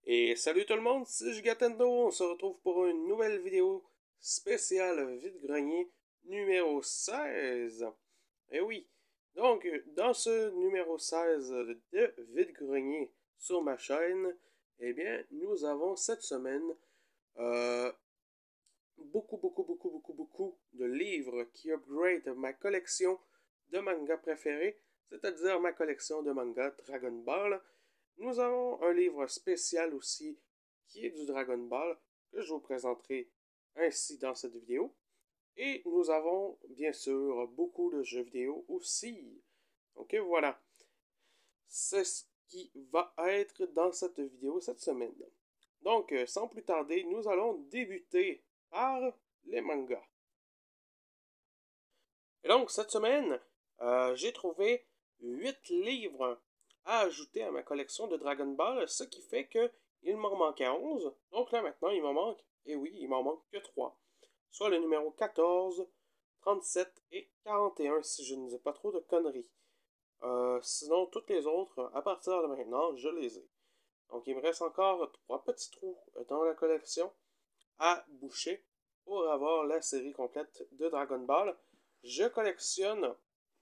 Et salut tout le monde, c'est Gigatendo, on se retrouve pour une nouvelle vidéo spéciale vide-grenier numéro 16. Et oui, donc dans ce numéro 16 de vide-grenier sur ma chaîne, eh bien nous avons cette semaine euh, beaucoup de livres qui upgrade ma collection de mangas préférés, c'est-à-dire ma collection de mangas Dragon Ball. Nous avons un livre spécial aussi qui est du Dragon Ball que je vous présenterai ainsi dans cette vidéo. Et nous avons bien sûr beaucoup de jeux vidéo aussi. Donc voilà, c'est ce qui va être dans cette vidéo cette semaine. Donc sans plus tarder, nous allons débuter par les mangas. Et donc cette semaine, j'ai trouvé 8 livres à ajouter à ma collection de Dragon Ball, ce qui fait que il m'en manquait 11. Donc là maintenant, il m'en manque, et oui, il m'en manque que 3. Soit le numéro 14, 37 et 41 si je ne dis pas trop de conneries. Sinon, toutes les autres, à partir de maintenant, je les ai. Donc il me reste encore 3 petits trous dans la collection à boucher pour avoir la série complète de Dragon Ball. Je collectionne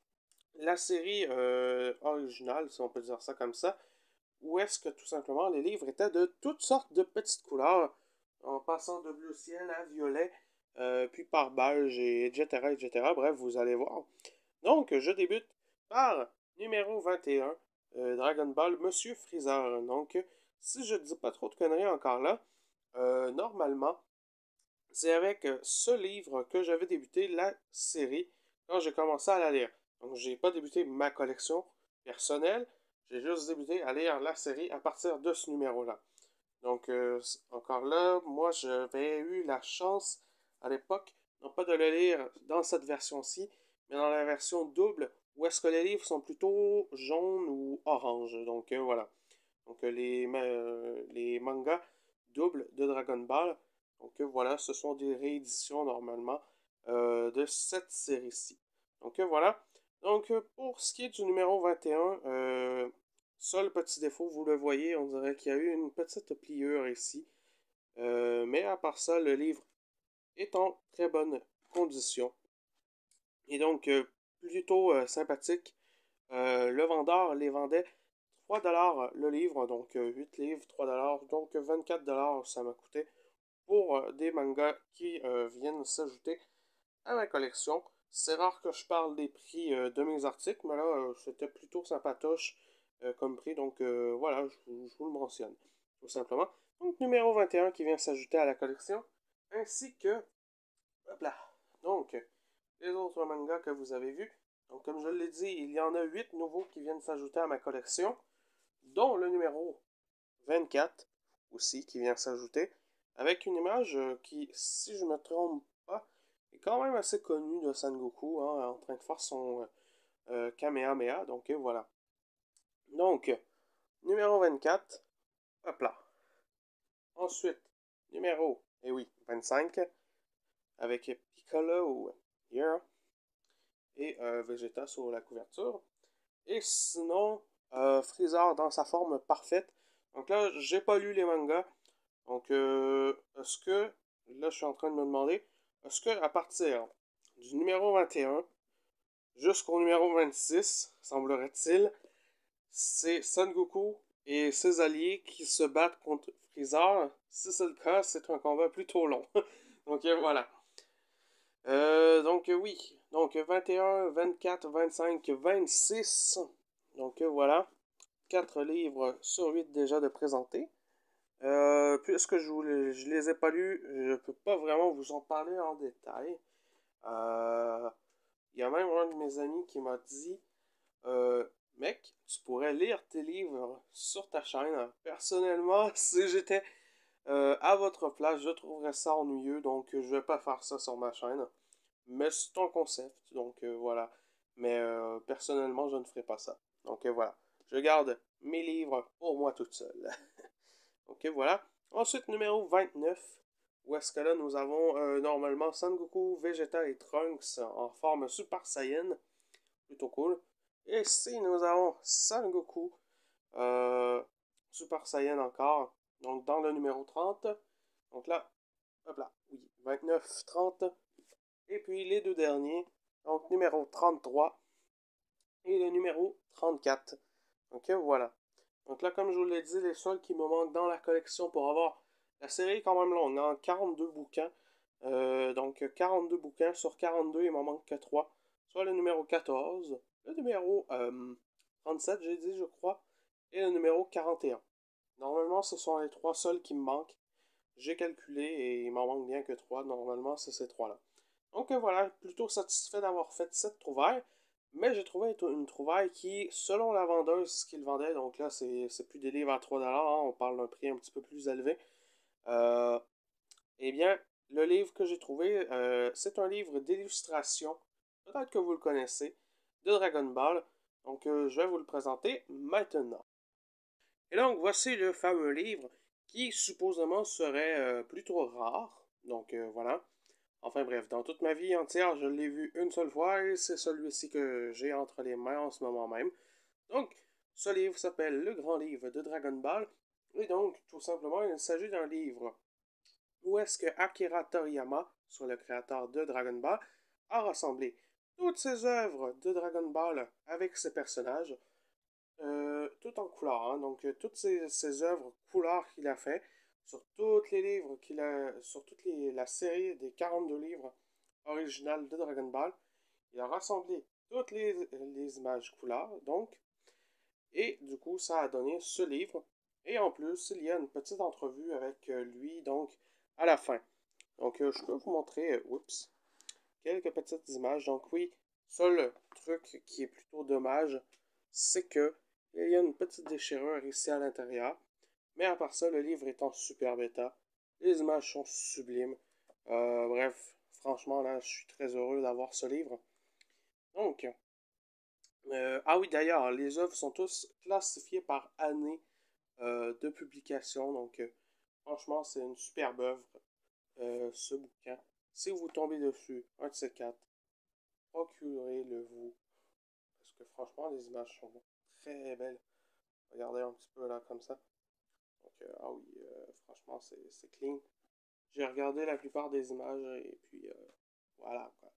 la série originale, si on peut dire ça comme ça, où est-ce que tout simplement les livres étaient de toutes sortes de petites couleurs, en passant de bleu ciel à violet, puis par beige, et etc., etc. Bref, vous allez voir. Donc, je débute par numéro 21, Dragon Ball Monsieur Freezer. Donc, si je ne dis pas trop de conneries encore là, normalement, c'est avec ce livre que j'avais débuté la série quand j'ai commencé à la lire. Donc, j'ai pas débuté ma collection personnelle, j'ai juste débuté à lire la série à partir de ce numéro-là. Donc, encore là, moi, j'avais eu la chance à l'époque, non pas de le lire dans cette version-ci, mais dans la version double, où est-ce que les livres sont plutôt jaunes ou orange. Donc, voilà. Donc, les mangas doubles de Dragon Ball. Donc, voilà, ce sont des rééditions normalement de cette série-ci. Donc, voilà. Donc, pour ce qui est du numéro 21, seul petit défaut, vous le voyez, on dirait qu'il y a eu une petite pliure ici. Mais à part ça, le livre est en très bonne condition. Et donc, plutôt sympathique. Le vendeur les vendait 3$ le livre, donc 8 livres, 3$, donc 24$ ça m'a coûté pour des mangas qui viennent s'ajouter à ma collection. C'est rare que je parle des prix de mes articles, mais là, c'était plutôt sympatoche comme prix, donc voilà, je vous le mentionne, tout simplement. Donc, numéro 21 qui vient s'ajouter à la collection, ainsi que, hop là, donc, les autres mangas que vous avez vus. Donc, comme je l'ai dit, il y en a 8 nouveaux qui viennent s'ajouter à ma collection, dont le numéro 24 aussi qui vient s'ajouter, avec une image qui, si je me trompe pas, est quand même assez connue de Sangoku, hein, en train de faire son Kamehameha, donc voilà. Donc, numéro 24, hop là. Ensuite, numéro, eh oui, 25, avec Piccolo, yeah, et Vegeta sur la couverture. Et sinon, Freezer dans sa forme parfaite. Donc là, j'ai pas lu les mangas. Donc, est-ce que, là, je suis en train de me demander, est-ce que à partir du numéro 21 jusqu'au numéro 26, semblerait-il, c'est Son Goku et ses alliés qui se battent contre Freezer? Si c'est le cas, c'est un combat plutôt long. Donc, voilà. Donc, oui. Donc, 21, 24, 25, 26. Donc, voilà. 4 livres sur 8 déjà de présentés. Puisque je les ai pas lus, je peux pas vraiment vous en parler en détail. Il y a même un de mes amis qui m'a dit Mec, tu pourrais lire tes livres sur ta chaîne. Personnellement, si j'étais à votre place, je trouverais ça ennuyeux, donc je vais pas faire ça sur ma chaîne. Mais c'est un concept, donc voilà. Mais personnellement, je ne ferai pas ça. Donc voilà. Je garde mes livres pour moi toute seule. Ok, voilà. Ensuite, numéro 29, où est-ce que là, nous avons normalement Son Goku, Vegeta et Trunks en forme Super Saiyan. Plutôt cool. Et ici, nous avons Son Goku, euh, Super Saiyan encore. Donc, dans le numéro 30. Donc là, hop là, oui, 29, 30. Et puis les deux derniers. Donc, numéro 33 et le numéro 34. Donc, voilà. Donc là, comme je vous l'ai dit, les seuls qui me manquent dans la collection pour avoir la série est quand même longue, hein, 42 bouquins. Donc 42 bouquins sur 42, il m'en manque que 3. Soit le numéro 14, le numéro 37, j'ai dit, je crois, et le numéro 41. Normalement, ce sont les trois seuls qui me manquent. J'ai calculé et il m'en manque bien que 3. Normalement, c'est ces trois-là. Donc voilà, plutôt satisfait d'avoir fait cette trouvaille. Mais j'ai trouvé une trouvaille qui, selon la vendeuse, ce qu'il vendait, donc là, c'est plus des livres à 3$, hein, on parle d'un prix un petit peu plus élevé. Euh, eh bien, le livre que j'ai trouvé, c'est un livre d'illustration. Peut-être que vous le connaissez, de Dragon Ball. Donc, je vais vous le présenter maintenant. Et donc, voici le fameux livre qui supposément serait plutôt rare. Donc, voilà. Enfin bref, dans toute ma vie entière, je l'ai vu une seule fois et c'est celui-ci que j'ai entre les mains en ce moment même. Donc, ce livre s'appelle Le Grand Livre de Dragon Ball. Et donc, tout simplement, il s'agit d'un livre où est-ce que Akira Toriyama, soit le créateur de Dragon Ball, a rassemblé toutes ses œuvres de Dragon Ball avec ses personnages, tout en couleur. Hein. Donc, toutes ses œuvres couleurs qu'il a fait, sur tous les livres qu'il a, sur toute la série des 42 livres originales de Dragon Ball, il a rassemblé toutes les images couleurs, donc, et du coup, ça a donné ce livre. Et en plus, il y a une petite entrevue avec lui, donc, à la fin. Donc, je peux vous montrer, oups, quelques petites images. Donc, oui, seul truc qui est plutôt dommage, c'est que il y a une petite déchirure ici à l'intérieur. Mais à part ça, le livre est en super bêta. Les images sont sublimes. Bref, franchement, là, je suis très heureux d'avoir ce livre. Donc, ah oui, d'ailleurs, les œuvres sont tous classifiées par année de publication. Donc, franchement, c'est une superbe œuvre, ce bouquin. Si vous tombez dessus, un de ces quatre, procurez-le vous. Parce que franchement, les images sont très belles. Regardez un petit peu là, comme ça. Donc, ah oui, franchement, c'est clean. J'ai regardé la plupart des images et puis voilà, quoi.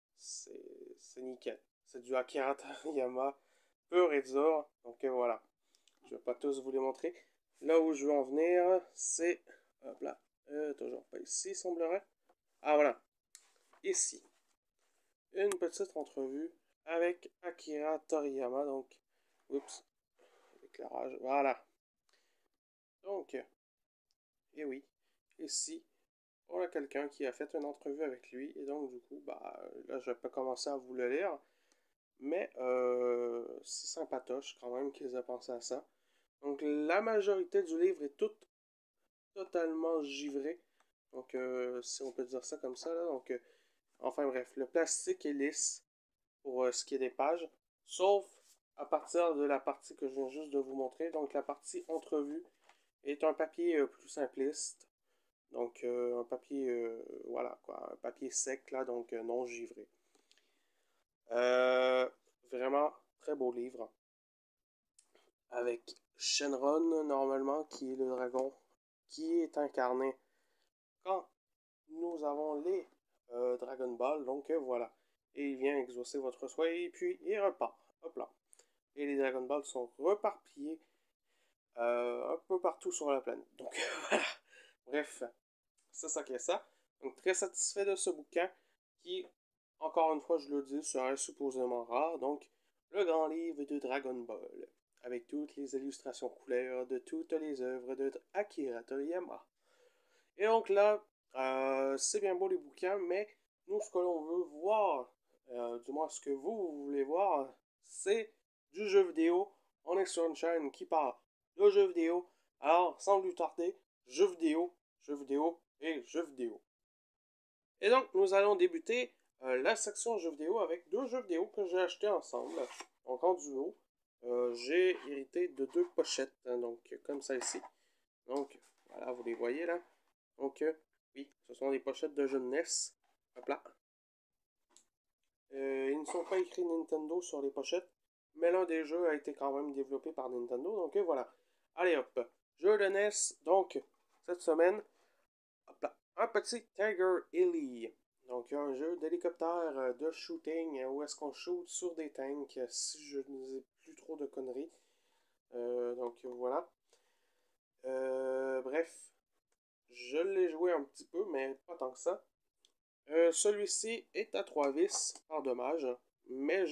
C'est nickel. C'est du Akira Toriyama pur et dur. Donc voilà. Je vais pas tous vous les montrer. Là où je veux en venir, c'est... Hop là. Toujours pas ici, semblerait. Ah voilà. Ici. Une petite entrevue avec Akira Toriyama. Donc, oups. L'éclairage. Voilà. Donc, et oui. Ici, on a quelqu'un qui a fait une entrevue avec lui. Et donc, du coup, bah, là, je peux commencer à vous le lire. Mais c'est sympatoche quand même qu'ils aient pensé à ça. Donc la majorité du livre est toute totalement givrée. Donc si on peut dire ça comme ça. Là. Donc, enfin bref, le plastique est lisse pour ce qui est des pages. Sauf à partir de la partie que je viens juste de vous montrer. Donc la partie entrevue est un papier plus simpliste. Donc un papier, voilà quoi, un papier sec là, donc non givré. Euh, Vraiment très beau livre. Avec Shenron, normalement, qui est le dragon, qui est incarné quand nous avons les Dragon Ball. Donc voilà. Et il vient exaucer votre souhait et puis il repart. Hop là. Et les Dragon Balls sont reparpillés un peu partout sur la planète. Donc voilà. Bref, c'est ça qui est ça. Donc très satisfait de ce bouquin qui, encore une fois, je le dis, serait supposément rare. Donc, le grand livre de Dragon Ball, avec toutes les illustrations couleurs de toutes les œuvres de Akira Toriyama. Et donc là, c'est bien beau les bouquins, mais nous, ce que l'on veut voir, du moins ce que vous voulez voir, c'est du jeu vidéo. On est sur une chaîne qui parle de jeux vidéo. Alors, sans plus tarder, jeux vidéo, jeux vidéo et jeux vidéo. Et donc, nous allons débuter la section jeux vidéo avec deux jeux vidéo que j'ai achetés ensemble. Donc, en duo, j'ai hérité de deux pochettes, hein, donc comme ça ici. Donc, voilà, vous les voyez là. Donc, oui, ce sont des pochettes de jeux de NES. Hop là. Ils ne sont pas écrits Nintendo sur les pochettes, mais l'un des jeux a été quand même développé par Nintendo. Donc, voilà. Allez hop. Jeu de NES, donc cette semaine, hop là, un petit Tiger Ellie. Donc, un jeu d'hélicoptère de shooting où est-ce qu'on shoot sur des tanks, si je ne dis plus trop de conneries. Donc, voilà. Bref, je l'ai joué un petit peu, mais pas tant que ça. Celui-ci est à 3 vis, par dommage, mais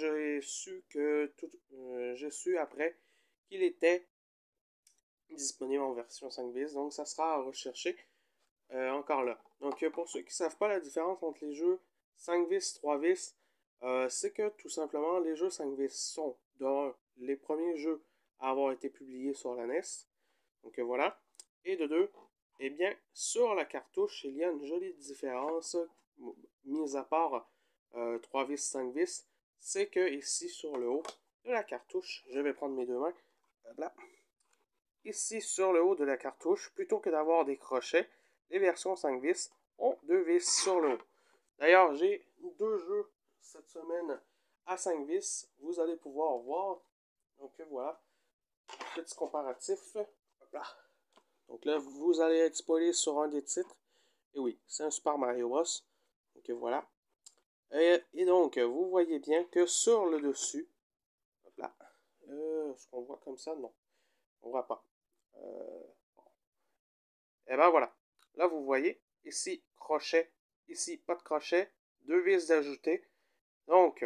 j'ai su après qu'il était disponible en version 5 vis, donc ça sera à rechercher encore là. Donc pour ceux qui ne savent pas la différence entre les jeux 5 vis, 3 vis, c'est que tout simplement les jeux 5 vis sont de les premiers jeux à avoir été publiés sur la NES, donc voilà, et de deux, eh bien sur la cartouche il y a une jolie différence, mis à part 3 vis, 5 vis, c'est que ici sur le haut de la cartouche, je vais prendre mes deux mains, là. Ici, sur le haut de la cartouche, plutôt que d'avoir des crochets, les versions 5 vis ont 2 vis sur le haut. D'ailleurs, j'ai 2 jeux cette semaine à 5 vis. Vous allez pouvoir voir. Donc voilà, petit comparatif. Hop là. Donc là, vous allez être spoilé sur un des titres. Et oui, c'est un Super Mario Bros. Donc voilà. Et donc, vous voyez bien que sur le dessus, hop là, est-ce qu'on voit comme ça? Non, on voit pas. Et ben voilà. Là, vous voyez, ici, crochet, ici, pas de crochet, 2 vis d'ajouter. Donc,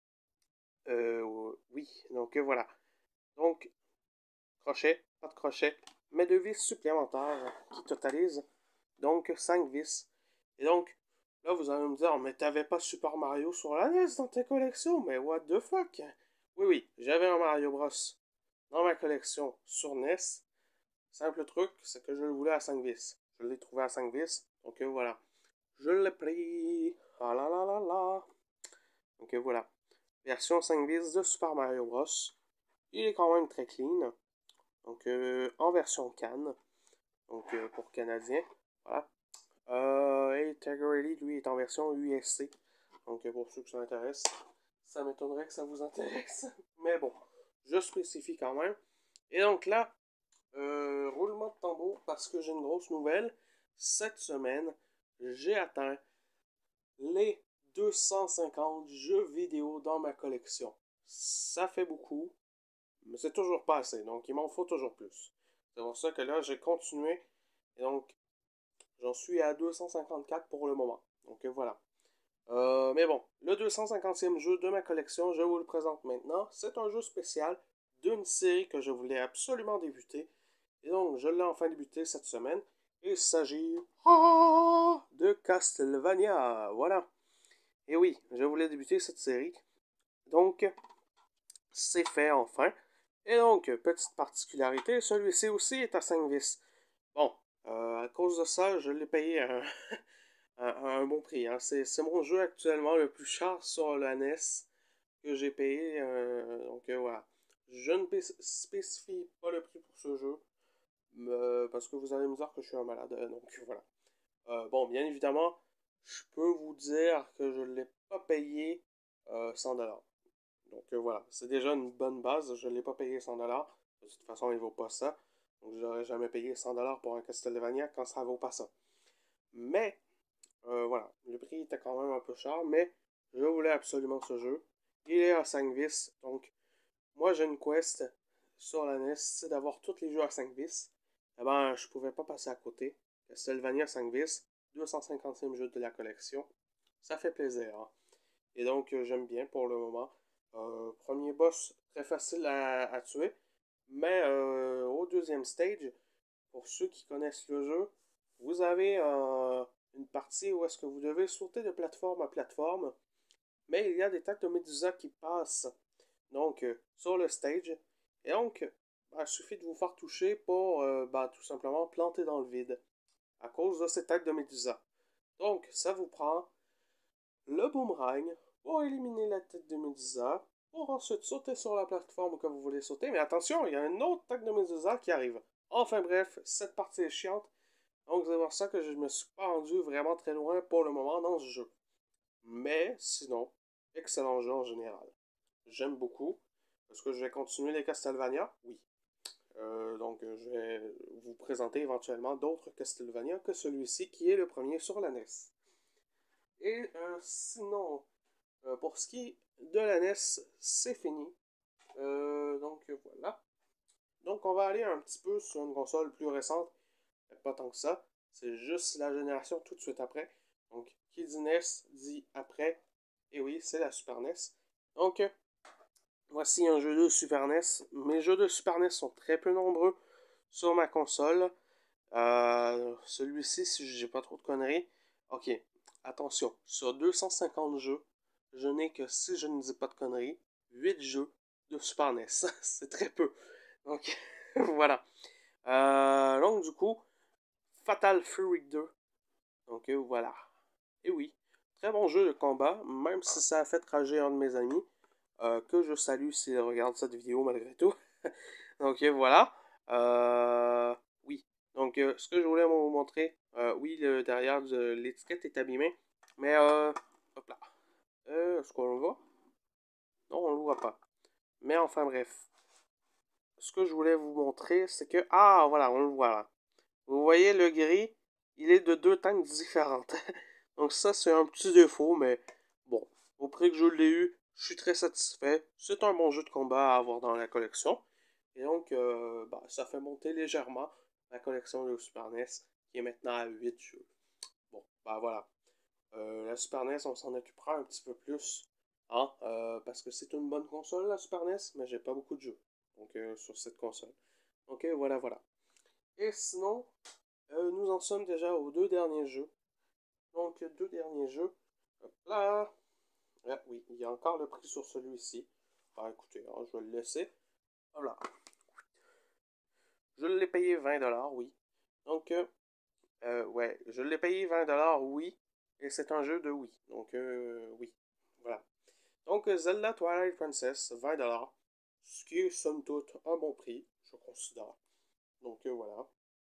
oui, donc voilà. Donc, crochet, pas de crochet, mais 2 vis supplémentaires qui totalisent donc 5 vis. Et donc, là, vous allez me dire, mais t'avais pas Super Mario sur la NES dans ta collection, mais what the fuck? Oui, oui, j'avais un Mario Bros dans ma collection sur NES. Simple truc, c'est que je le voulais à 5 vis. Je l'ai trouvé à 5 vis, donc voilà. Je l'ai pris. Ah là là là là. Donc voilà. Version 5 vis de Super Mario Bros. Il est quand même très clean. Donc en version CAN. Donc pour Canadien. Voilà. Et Tiger Ellie, lui, est en version USC. Donc pour ceux que ça intéresse, ça m'étonnerait que ça vous intéresse. Mais bon, je spécifie quand même. Et donc là, roulement de tambour parce que j'ai une grosse nouvelle. Cette semaine, j'ai atteint les 250 jeux vidéo dans ma collection. Ça fait beaucoup, mais c'est toujours pas assez, donc il m'en faut toujours plus. C'est pour ça que là, j'ai continué, et donc j'en suis à 254 pour le moment. Donc voilà. Mais bon, le 250e jeu de ma collection, je vous le présente maintenant. C'est un jeu spécial d'une série que je voulais absolument débuter. Et donc, je l'ai enfin débuté cette semaine. Il s'agit de Castlevania. Voilà. Et oui, je voulais débuter cette série. Donc, c'est fait enfin. Et donc, petite particularité, celui-ci aussi est à 5 vis. Bon, à cause de ça, je l'ai payé un bon prix. Hein. C'est mon jeu actuellement le plus cher sur la NES que j'ai payé. Donc voilà. Je ne spécifie pas le prix pour ce jeu. Parce que vous allez me dire que je suis un malade. Donc voilà. Bon, bien évidemment, je peux vous dire que je ne l'ai pas payé 100$. Donc voilà, c'est déjà une bonne base. Je ne l'ai pas payé 100$. De toute façon, il ne vaut pas ça. Donc je n'aurais jamais payé 100$ pour un Castlevania quand ça ne vaut pas ça. Mais, voilà, le prix était quand même un peu cher, mais je voulais absolument ce jeu. Il est à 5 vis, donc moi j'ai une quest sur la NES, c'est d'avoir tous les jeux à 5 vis. Eh ben, je pouvais pas passer à côté. Castlevania 5 vis, 250e jeu de la collection. Ça fait plaisir. Hein. Et donc, j'aime bien pour le moment. Premier boss, très facile à tuer. Mais au deuxième stage, pour ceux qui connaissent le jeu, vous avez une partie où est-ce que vous devez sauter de plateforme à plateforme. Mais il y a des têtes de Medusa qui passent donc sur le stage. Et donc, il suffit de vous faire toucher pour tout simplement planter dans le vide à cause de ces têtes de Medusa. Donc, ça vous prend le boomerang pour éliminer la tête de Medusa, pour ensuite sauter sur la plateforme que vous voulez sauter. Mais attention, il y a une autre tête de Medusa qui arrive. Enfin bref, cette partie est chiante. Donc, c'est pour ça que je ne me suis pas rendu vraiment très loin pour le moment dans ce jeu. Mais sinon, excellent jeu en général. J'aime beaucoup. Est-ce que je vais continuer les Castlevania? Oui. Donc, je vais vous présenter éventuellement d'autres Castlevania que celui-ci qui est le premier sur la NES. Et sinon, pour ce qui est de la NES, c'est fini. Donc voilà. Donc on va aller un petit peu sur une console plus récente. Pas tant que ça. C'est juste la génération tout de suite après. Donc qui dit NES dit après. Et oui, c'est la Super NES. Donc voici un jeu de Super NES. Mes jeux de Super NES sont très peu nombreux sur ma console. Celui-ci, si j'ai pas trop de conneries. Ok, attention. Sur 250 jeux, je n'ai que, si je ne dis pas de conneries, 8 jeux de Super NES. C'est très peu. Donc, voilà. Donc, du coup, Fatal Fury 2. Donc, voilà. Et oui, très bon jeu de combat, même si ça a fait rager un de mes amis, que je salue s'il regarde cette vidéo malgré tout. Donc, voilà. Oui. Donc, ce que je voulais vous montrer, oui, derrière l'étiquette est abîmée, mais, hop là. Est-ce qu'on le voit? Non, on le voit pas. Mais enfin, bref. Ce que je voulais vous montrer, c'est que... Ah, voilà, on le voit là. Vous voyez, le gris, il est de deux teintes différentes. Donc ça, c'est un petit défaut, mais bon. Au prix que je l'ai eu, je suis très satisfait. C'est un bon jeu de combat à avoir dans la collection. Et donc, ça fait monter légèrement la collection de Super NES, qui est maintenant à 8 jeux. Bon, voilà. La Super NES, on s'en occupera un petit peu plus. Hein, parce que c'est une bonne console, la Super NES, mais j'ai pas beaucoup de jeux. Donc, sur cette console. Donc, voilà, voilà. Et sinon, nous en sommes déjà aux deux derniers jeux. Donc, deux derniers jeux. Hop là. Ah, oui, il y a encore le prix sur celui-ci. Ah, écoutez, hein, je vais le laisser. Voilà. Je l'ai payé 20$, oui. Donc, ouais, je l'ai payé 20$, oui. Et c'est un jeu de oui. Donc, oui. Voilà. Donc, Zelda Twilight Princess, 20$. Ce qui est, somme toute, un bon prix, je considère. Donc, voilà.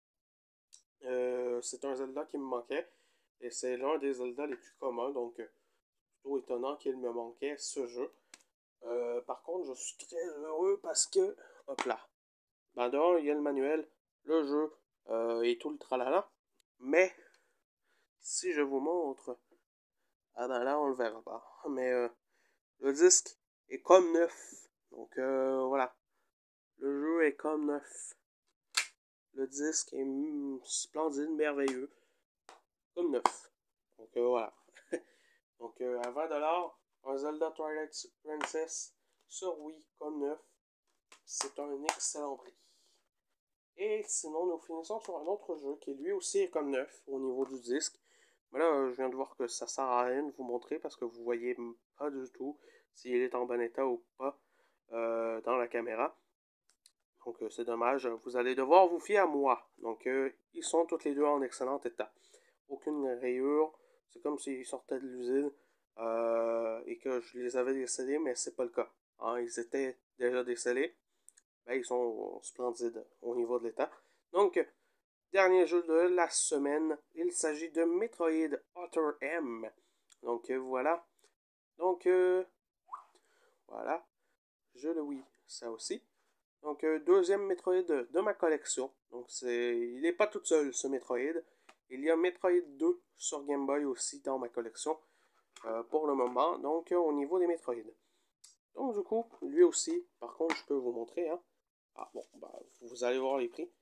C'est un Zelda qui me manquait. Et c'est l'un des Zelda les plus communs. Donc, plutôt étonnant qu'il me manquait ce jeu. Par contre, je suis très heureux parce que, hop là, ben d'un, il y a le manuel, le jeu et tout le tralala. Mais, si je vous montre, ah ben là, on le verra pas. Mais le disque est comme neuf. Donc, voilà. Le jeu est comme neuf. Le disque est splendide, merveilleux. Comme neuf. Donc, voilà. Donc, à 20$, un Zelda Twilight Princess sur Wii comme neuf. C'est un excellent prix. Et sinon, nous finissons sur un autre jeu qui lui aussi est comme neuf au niveau du disque. Mais là, je viens de voir que ça sert à rien de vous montrer parce que vous voyez pas du tout s'il est en bon état ou pas dans la caméra. Donc c'est dommage. Vous allez devoir vous fier à moi. Donc ils sont tous les deux en excellent état. Aucune rayure. C'est comme s'ils sortaient de l'usine et que je les avais décellés, mais c'est pas le cas. Hein, ils étaient déjà décellés. Ben, ils sont splendides au niveau de l'état. Donc, dernier jeu de la semaine, il s'agit de Metroid Other M. Donc voilà. Donc voilà. Je le oui, ça aussi. Donc deuxième Metroid de ma collection. Donc il n'est pas tout seul ce Metroid. Il y a Metroid 2 sur Game Boy aussi dans ma collection pour le moment. Donc au niveau des Metroid. Donc du coup, lui aussi, par contre, je peux vous montrer. Hein. Ah bon, bah, vous allez voir les prix.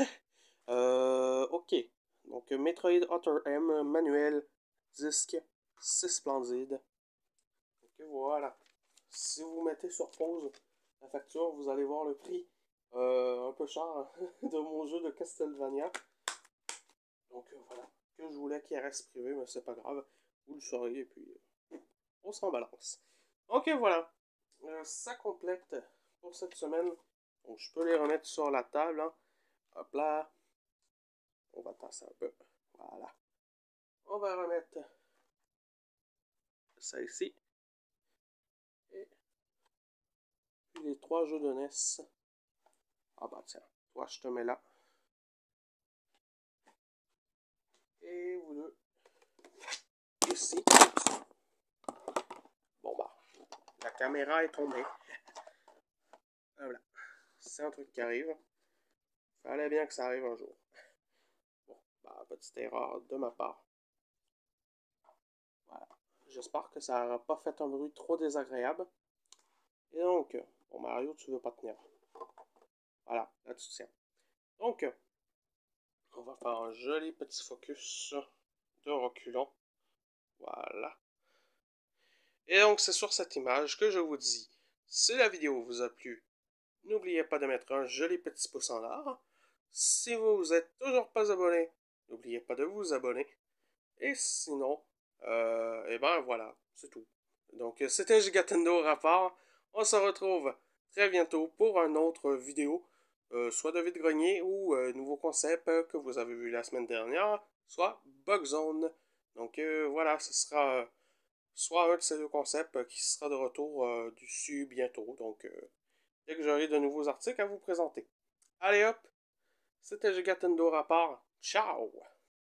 Ok. Donc, Metroid Other M, manuel, disque, c'est splendide. Donc, voilà. Si vous mettez sur pause la facture, vous allez voir le prix un peu cher de mon jeu de Castlevania. Donc, voilà. Que je voulais qu'il reste privé, mais c'est pas grave. Vous le saurez, et puis on s'en balance. Ok, voilà. Ça complète pour cette semaine. Donc, je peux les remettre sur la table. Hein. Hop là. On va tasser un peu. Voilà. On va remettre ça ici. Et puis les trois jeux de NES. Ah bah tiens, toi je te mets là. Et vous deux ici. Bon bah, la caméra est tombée. Voilà. C'est un truc qui arrive. Fallait bien que ça arrive un jour. Bon, bah, petite erreur de ma part. Voilà. J'espère que ça n'aura pas fait un bruit trop désagréable. Et donc, bon Mario, tu veux pas tenir. Voilà, là tu tiens. Donc, on va faire un joli petit focus de reculons. Voilà. Et donc, c'est sur cette image que je vous dis, si la vidéo vous a plu, n'oubliez pas de mettre un joli petit pouce en l'air. Si vous êtes toujours pas abonné, n'oubliez pas de vous abonner. Et sinon, et ben voilà, c'est tout. Donc, c'était Gigatendo Rapport. On se retrouve très bientôt pour une autre vidéo, soit de vide-grenier ou nouveau concept que vous avez vu la semaine dernière, soit Bugzone. Donc voilà, ce sera soit un de ces deux concepts qui sera de retour dessus bientôt. Donc, dès que j'aurai de nouveaux articles à vous présenter. Allez hop, c'était Gigatendo Rapport. Ciao!